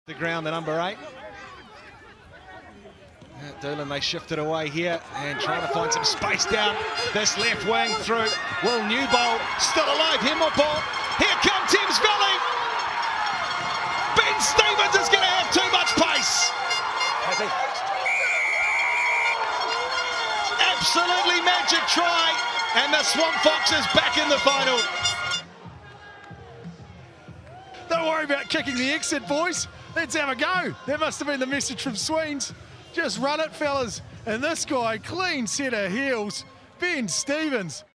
The ground, the number 8. Doolan, they shifted away here and trying to find some space down this left wing through Will Newbold, still alive, Himmelbold. Here come Thames Valley. Ben Stevens is going to have too much pace. Absolutely magic try, and the Swampfoxes back in the final. Don't worry about kicking the exit, boys. Let's have a go. That must have been the message from Sweens. Just run it, fellas. And this guy, clean set of heels, Ben Stevens.